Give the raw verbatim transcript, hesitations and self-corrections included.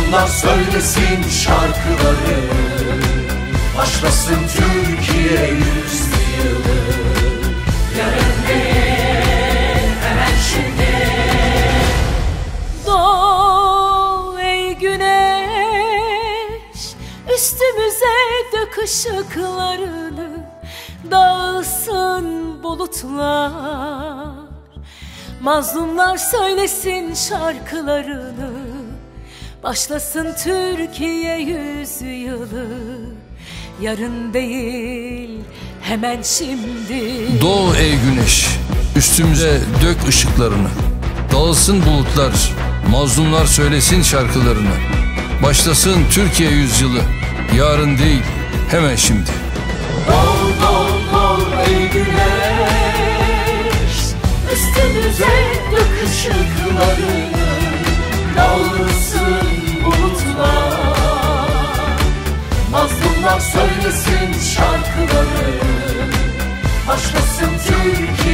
Mazlumlar söylesin şarkıları, başlasın Türkiye yüzyılı. Yarın değil, hemen şimdi. Doğ ey güneş, üstümüze dök ışıklarını, dağılsın bulutlar. Mazlumlar söylesin şarkılarını, başlasın Türkiye yüzyılı. Yarın değil, hemen şimdi. Doğ ey güneş, üstümüze dök ışıklarını, dağılsın bulutlar. Mazlumlar söylesin şarkılarını, başlasın Türkiye yüzyılı. Yarın değil, hemen şimdi. Doğ doğ doğ ey güneş, üstümüze dök ışıklarını, dağılsın bulutlar. Mazlumlar söylesin şarkıları, başlasın Türkiye